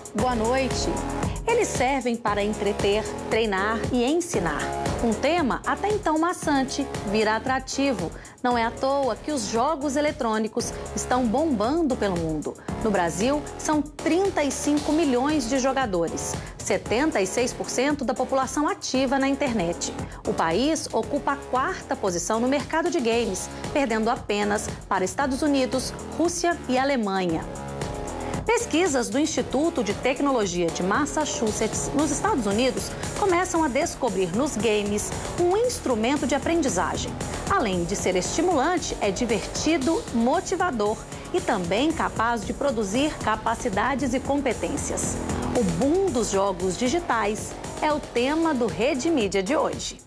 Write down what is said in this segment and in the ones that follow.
Boa noite. Eles servem para entreter, treinar e ensinar. Um tema até então maçante vira atrativo. Não é à toa que os jogos eletrônicos estão bombando pelo mundo. No Brasil, são 35 milhões de jogadores, 76% da população ativa na internet. O país ocupa a 4ª posição no mercado de games, perdendo apenas para Estados Unidos, Rússia e Alemanha. Pesquisas do Instituto de Tecnologia de Massachusetts, nos Estados Unidos, começam a descobrir nos games um instrumento de aprendizagem. Além de ser estimulante, é divertido, motivador e também capaz de produzir capacidades e competências. O boom dos jogos digitais é o tema do Rede Mídia de hoje.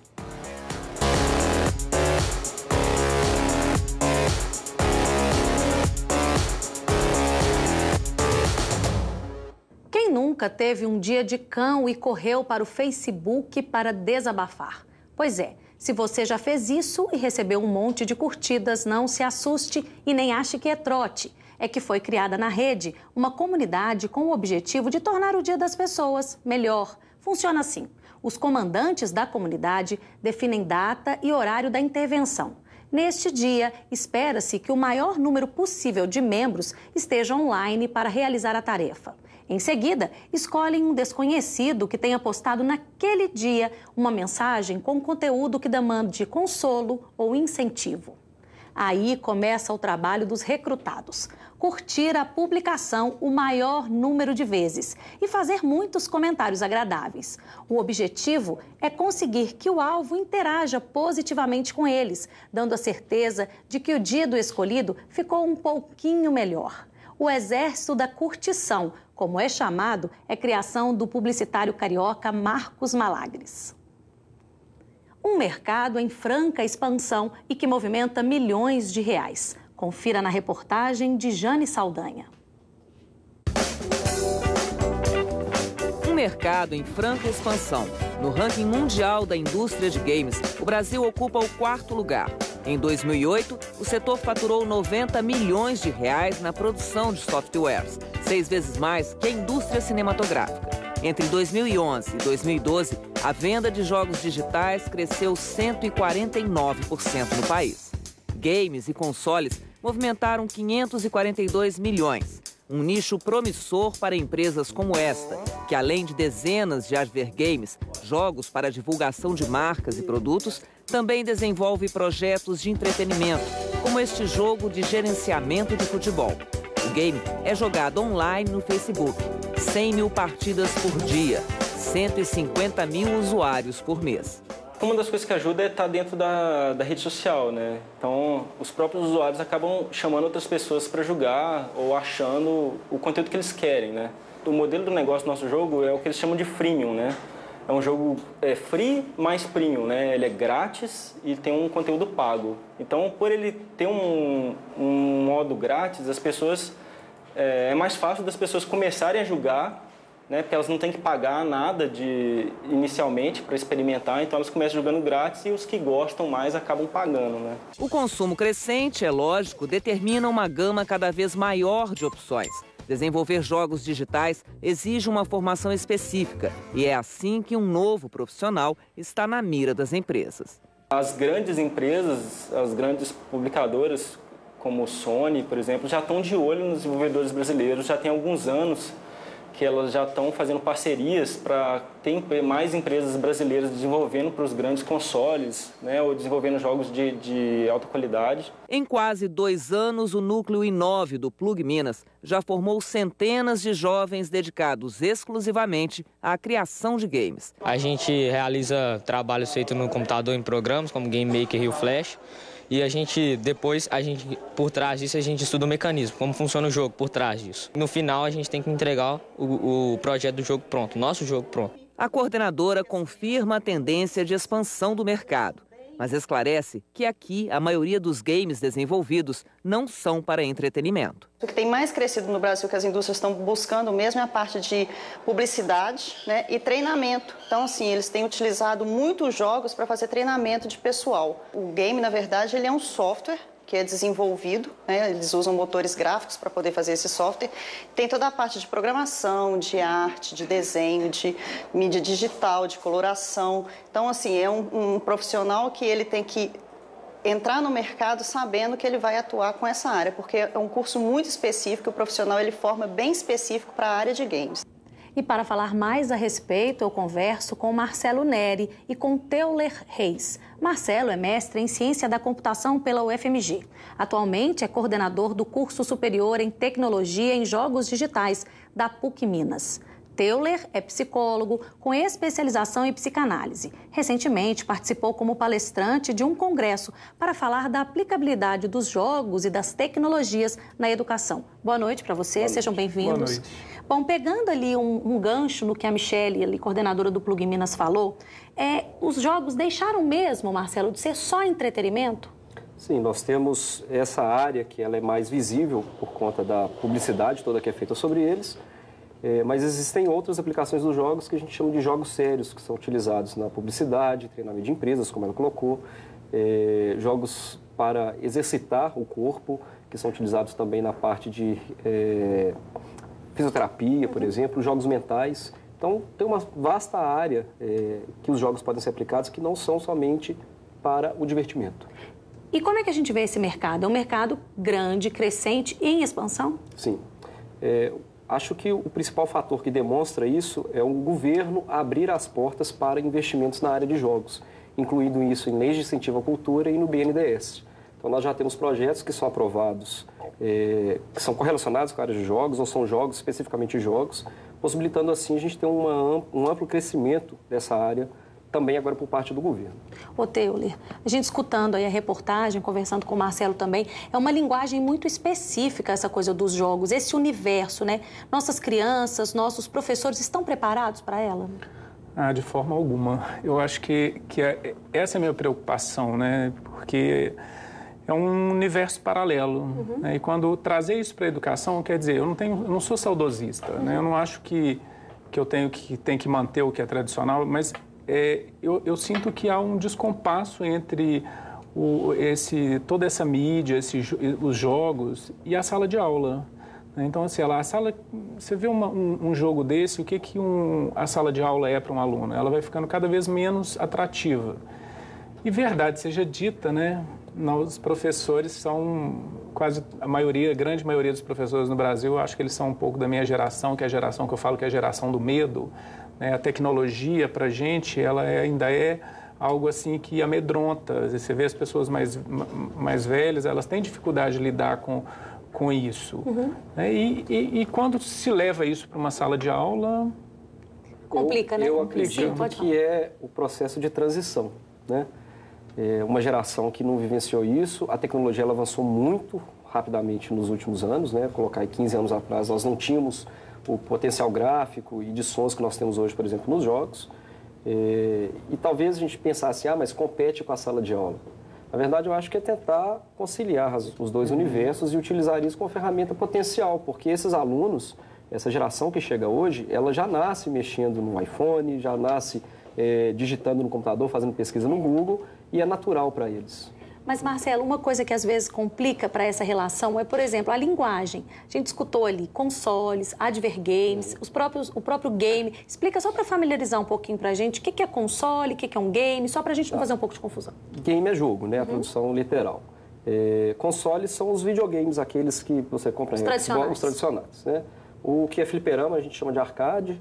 Quem nunca teve um dia de cão e correu para o Facebook para desabafar? Pois é, se você já fez isso e recebeu um monte de curtidas, não se assuste e nem ache que é trote. É que foi criada na rede uma comunidade com o objetivo de tornar o dia das pessoas melhor. Funciona assim: os comandantes da comunidade definem data e horário da intervenção. Neste dia, espera-se que o maior número possível de membros esteja online para realizar a tarefa. Em seguida, escolhem um desconhecido que tenha postado naquele dia uma mensagem com conteúdo que demande consolo ou incentivo. Aí começa o trabalho dos recrutados: curtir a publicação o maior número de vezes e fazer muitos comentários agradáveis. O objetivo é conseguir que o alvo interaja positivamente com eles, dando a certeza de que o dia do escolhido ficou um pouquinho melhor. O exército da curtição, como é chamado, é criação do publicitário carioca Marcos Malagres. Um mercado em franca expansão e que movimenta milhões de reais. Confira na reportagem de Jane Saldanha. Um mercado em franca expansão. No ranking mundial da indústria de games, o Brasil ocupa o 4º lugar. Em 2008, o setor faturou 90 milhões de reais na produção de softwares, 6 vezes mais que a indústria cinematográfica. Entre 2011 e 2012, a venda de jogos digitais cresceu 149% no país. Games e consoles movimentaram 542 milhões, um nicho promissor para empresas como esta, que além de dezenas de advergames, jogos para divulgação de marcas e produtos, também desenvolve projetos de entretenimento, como este jogo de gerenciamento de futebol. O game é jogado online no Facebook, 100 mil partidas por dia, 150 mil usuários por mês. Uma das coisas que ajuda é estar dentro da rede social, né? Então, os próprios usuários acabam chamando outras pessoas para jogar ou achando o conteúdo que eles querem, né? O modelo do negócio do nosso jogo é o que eles chamam de freemium, né? É um jogo free mais premium, né? Ele é grátis e tem um conteúdo pago. Então, por ele ter um modo grátis, as pessoas é mais fácil das pessoas começarem a jogar, né? Porque elas não têm que pagar nada inicialmente para experimentar, então elas começam jogando grátis e os que gostam mais acabam pagando, né? O consumo crescente, é lógico, determina uma gama cada vez maior de opções. Desenvolver jogos digitais exige uma formação específica e é assim que um novo profissional está na mira das empresas. As grandes empresas, as grandes publicadoras, como o Sony, por exemplo, já estão de olho nos desenvolvedores brasileiros, já tem alguns anos que elas já estão fazendo parcerias para ter mais empresas brasileiras desenvolvendo para os grandes consoles, né, ou desenvolvendo jogos de alta qualidade. Em quase 2 anos, o Núcleo Inove do Plug Minas já formou centenas de jovens dedicados exclusivamente à criação de games. A gente realiza trabalhos feitos no computador em programas como Game Maker e o Flash. E depois, por trás disso, a gente estuda o mecanismo, como funciona o jogo por trás disso. No final, a gente tem que entregar o projeto do jogo pronto, o nosso jogo pronto. A coordenadora confirma a tendência de expansão do mercado, mas esclarece que aqui a maioria dos games desenvolvidos não são para entretenimento. O que tem mais crescido no Brasil, que as indústrias estão buscando mesmo, é a parte de publicidade, né, e treinamento. Então, assim, eles têm utilizado muitos jogos para fazer treinamento de pessoal. O game, na verdade, ele é um software que é desenvolvido, né? Eles usam motores gráficos para poder fazer esse software. Tem toda a parte de programação, de arte, de desenho, de mídia digital, de coloração. Então, assim, é um profissional que ele tem que entrar no mercado sabendo que ele vai atuar com essa área, porque é um curso muito específico, o profissional ele forma bem específico para a área de games. E para falar mais a respeito, eu converso com Marcelo Neri e com Teuler Reis. Marcelo é mestre em Ciência da Computação pela UFMG. Atualmente é coordenador do curso superior em Tecnologia em Jogos Digitais da PUC Minas. Teuler é psicólogo com especialização em psicanálise. Recentemente participou como palestrante de um congresso para falar da aplicabilidade dos jogos e das tecnologias na educação. Boa noite para você, sejam bem-vindos. Boa noite. Bom, pegando ali um gancho no que a Michele, ali, coordenadora do Plug Minas, falou, os jogos deixaram mesmo, Marcelo, de ser só entretenimento? Sim, nós temos essa área que ela é mais visível por conta da publicidade toda que é feita sobre eles, mas existem outras aplicações dos jogos que a gente chama de jogos sérios, que são utilizados na publicidade, treinamento de empresas, como ela colocou, jogos para exercitar o corpo, que são utilizados também na parte de fisioterapia, por exemplo, jogos mentais. Então, tem uma vasta área que os jogos podem ser aplicados que não são somente para o divertimento. E como é que a gente vê esse mercado? É um mercado grande, crescente e em expansão? Sim. Acho que o principal fator que demonstra isso é o governo abrir as portas para investimentos na área de jogos, incluindo isso em leis de incentivo à cultura e no BNDES. Então, nós já temos projetos que são aprovados, que são correlacionados com a área de jogos, ou são jogos, especificamente jogos, possibilitando assim a gente ter um amplo crescimento dessa área, também agora por parte do governo. Ô Teuler, a gente escutando aí a reportagem, conversando com o Marcelo também, é uma linguagem muito específica essa coisa dos jogos, esse universo, né? Nossas crianças, nossos professores estão preparados para ela? De forma alguma. Eu acho que essa é a minha preocupação, né? Porque é um universo paralelo. Né? E quando trazer isso para a educação, quer dizer, eu não sou saudosista, né? Eu não acho que eu tenho que manter o que é tradicional, mas eu sinto que há um descompasso entre toda essa mídia, os jogos e a sala de aula. Né? Então, assim, você vê um jogo desse, o que a sala de aula é para um aluno? Ela vai ficando cada vez menos atrativa. E verdade seja dita, né? Os professores são quase a grande maioria dos professores no Brasil, eu acho que eles são um pouco da minha geração, que é a geração que eu falo que é a geração do medo. Né? A tecnologia, para a gente, ela ainda é algo assim que amedronta. Você vê as pessoas mais velhas, elas têm dificuldade de lidar com isso. Né? E quando se leva isso para uma sala de aula... Complica, né? Eu acredito que é o processo de transição, né? Uma geração que não vivenciou isso, a tecnologia ela avançou muito rapidamente nos últimos anos, né? Colocar aí 15 anos atrás, nós não tínhamos o potencial gráfico e de sons que nós temos hoje, por exemplo, nos jogos. E talvez a gente pensasse, mas compete com a sala de aula. Na verdade, eu acho que é tentar conciliar os dois universos e utilizar isso como ferramenta potencial, porque esses alunos, essa geração que chega hoje, ela já nasce mexendo no iPhone, já nasce digitando no computador, fazendo pesquisa no Google, e é natural para eles. Mas, Marcelo, uma coisa que às vezes complica para essa relação é, por exemplo, a linguagem. A gente escutou ali consoles, advergames, o próprio game. Explica só para familiarizar um pouquinho para a gente o que é console, o que é um game, só para a gente não fazer um pouco de confusão. Game é jogo, né? A tradução literal. Consoles são os videogames, aqueles que você compra os tradicionais. Né? O que é fliperama a gente chama de arcade.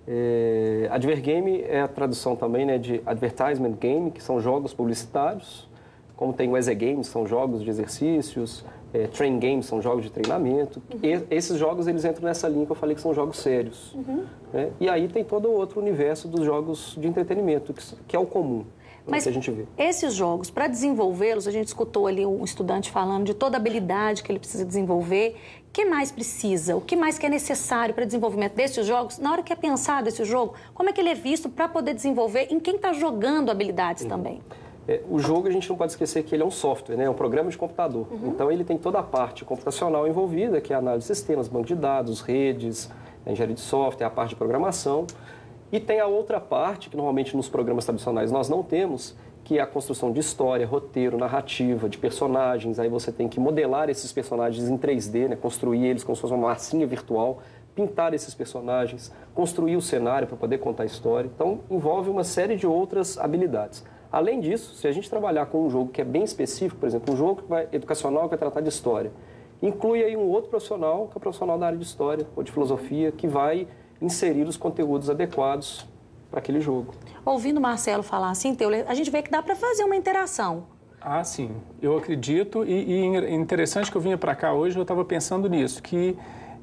Advergame é a tradução também, né, de advertisement game, que são jogos publicitários. Como tem o exegames, são jogos de exercícios, train games, são jogos de treinamento. Esses jogos, eles entram nessa linha que eu falei que são jogos sérios. Né? E aí tem todo o outro universo dos jogos de entretenimento, que é o comum. Mas que a gente vê. Esses jogos, para desenvolvê-los, a gente escutou ali um estudante falando de toda a habilidade que ele precisa desenvolver. O que mais precisa? O que mais que é necessário para o desenvolvimento desses jogos? Na hora que é pensado esse jogo, como é que ele é visto para poder desenvolver em quem está jogando habilidades também? O jogo, a gente não pode esquecer que ele é um software, né? É um programa de computador. Então, ele tem toda a parte computacional envolvida, que é a análise de sistemas, banco de dados, redes, a engenharia de software, a parte de programação. E tem a outra parte, que normalmente nos programas tradicionais nós não temos, que é a construção de história, roteiro, narrativa, de personagens. Aí você tem que modelar esses personagens em 3D, né? Construir eles como se fosse uma massinha virtual, pintar esses personagens, construir o cenário para poder contar a história. Então, envolve uma série de outras habilidades. Além disso, se a gente trabalhar com um jogo que é bem específico, por exemplo, um jogo educacional que vai tratar de história, inclui aí um outro profissional, que é o profissional da área de história ou de filosofia, que vai inserir os conteúdos adequados para aquele jogo. Ouvindo o Marcelo falar assim, Teule, a gente vê que dá para fazer uma interação. Ah, sim. Eu acredito. E interessante que eu vinha para cá hoje, eu estava pensando nisso, que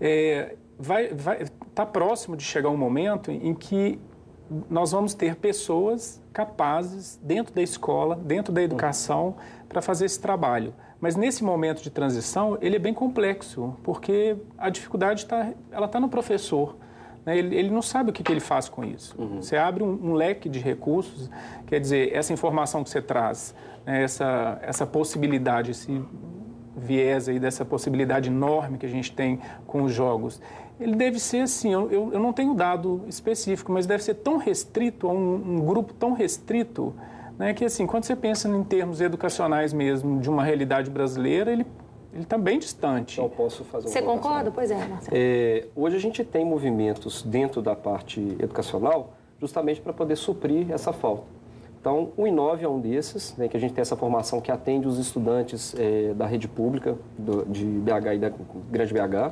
tá próximo de chegar um momento em que nós vamos ter pessoas capazes dentro da escola, dentro da educação, para fazer esse trabalho. Mas nesse momento de transição, ele é bem complexo, porque a dificuldade está no professor. Né? Ele não sabe o que ele faz com isso. Você abre um leque de recursos, quer dizer, essa informação que você traz, né? essa possibilidade, esse viés aí dessa possibilidade enorme que a gente tem com os jogos, ele deve ser assim, eu não tenho dado específico, mas deve ser tão restrito, a um grupo tão restrito, né, que assim, quando você pensa em termos educacionais mesmo, de uma realidade brasileira, ele está bem distante. Eu posso fazer uma Você concorda? Pois é, Marcelo. Hoje a gente tem movimentos dentro da parte educacional justamente para poder suprir essa falta. Então, o Inove é um desses, né, que a gente tem essa formação que atende os estudantes da rede pública de BH e da Grande BH.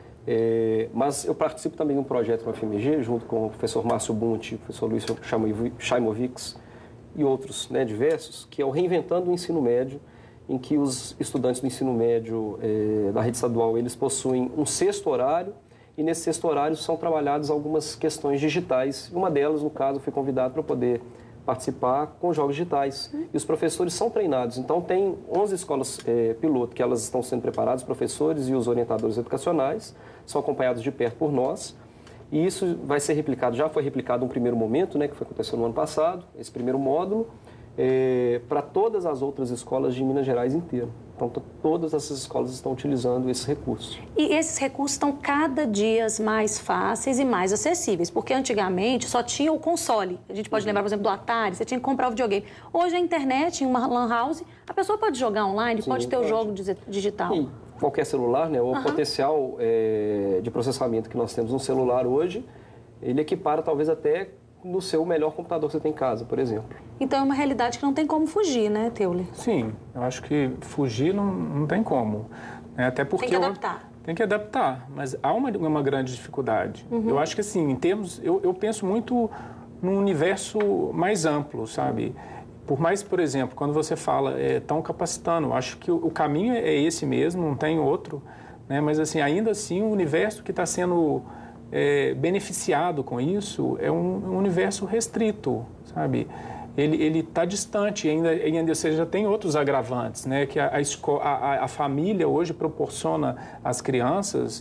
Mas eu participo também de um projeto no FMG, junto com o professor Márcio Bunti, o professor Luiz Chaimovics e outros, né, diversos, que é o Reinventando o Ensino Médio, em que os estudantes do ensino médio da rede estadual, eles possuem um sexto horário, e nesse sexto horário são trabalhadas algumas questões digitais. Uma delas, no caso, eu fui convidado para poder participar com jogos digitais. E os professores são treinados. Então, tem 11 escolas piloto que elas estão sendo preparadas, os professores e os orientadores educacionais, são acompanhados de perto por nós. E isso vai ser replicado, já foi replicado um primeiro momento, né, que aconteceu no ano passado, esse primeiro módulo, para todas as outras escolas de Minas Gerais inteira. Então, todas essas escolas estão utilizando esses recursos. E esses recursos estão cada dia mais fáceis e mais acessíveis, porque antigamente só tinha o console. A gente pode lembrar, por exemplo, do Atari, você tinha que comprar o videogame. Hoje a internet, em uma lan house, a pessoa pode jogar online, Sim, pode ter o jogo digital. E qualquer celular, né, o potencial de processamento que nós temos no celular hoje, ele equipara talvez até no seu melhor computador que você tem em casa, por exemplo. Então é uma realidade que não tem como fugir, né, Teule? Sim, eu acho que fugir não tem como. Né? Até porque tem que adaptar. Tem que adaptar, mas há uma grande dificuldade. Eu acho que assim, em termos, eu penso muito num universo mais amplo, sabe? Por mais, por exemplo, quando você fala, estão capacitando, eu acho que o caminho é esse mesmo, não tem outro, né? Mas assim, ainda assim, o universo que está sendo beneficiado com isso é um universo restrito, sabe? Ele está distante, ainda seja, tem outros agravantes, né? Que a família hoje proporciona às crianças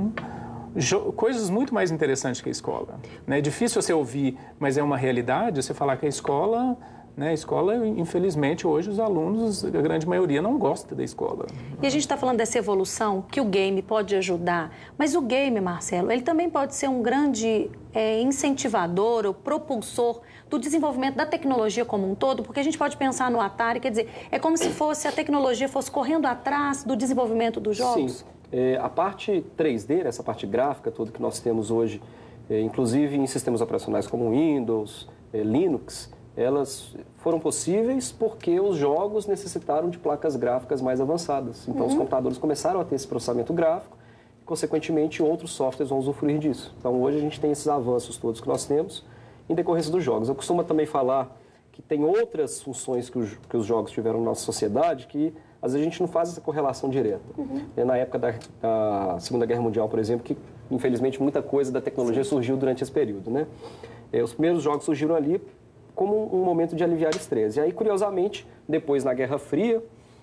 coisas muito mais interessantes que a escola. É difícil você ouvir, mas é uma realidade, você falar que a escola... A escola, infelizmente, hoje os alunos, a grande maioria, não gosta da escola. E a gente está falando dessa evolução que o game pode ajudar, mas o game, Marcelo, ele também pode ser um grande incentivador ou propulsor do desenvolvimento da tecnologia como um todo, porque a gente pode pensar no Atari, quer dizer, é como se a tecnologia fosse correndo atrás do desenvolvimento dos jogos? Sim. A parte 3D, essa parte gráfica toda que nós temos hoje, inclusive em sistemas operacionais como Windows, Linux, elas foram possíveis porque os jogos necessitaram de placas gráficas mais avançadas. Então, os computadores começaram a ter esse processamento gráfico e, consequentemente, outros softwares vão usufruir disso. Então, hoje a gente tem esses avanços todos que nós temos em decorrência dos jogos. Eu costumo também falar que tem outras funções que os jogos tiveram na nossa sociedade que, às vezes, a gente não faz essa correlação direta. Na época da Segunda Guerra Mundial, por exemplo, que, infelizmente, muita coisa da tecnologia surgiu durante esse período, né? Os primeiros jogos surgiram ali como um momento de aliviar estresse. E aí, curiosamente, depois na Guerra Fria,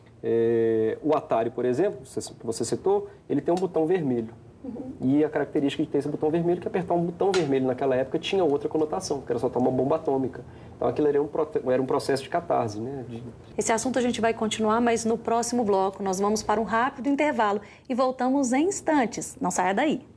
o Atari, por exemplo, que você citou, ele tem um botão vermelho. E a característica de ter esse botão vermelho é que apertar um botão vermelho naquela época tinha outra conotação, que era soltar uma bomba atômica. Então, aquilo era um processo de catarse, né? Esse assunto a gente vai continuar, mas no próximo bloco nós vamos para um rápido intervalo e voltamos em instantes. Não saia daí.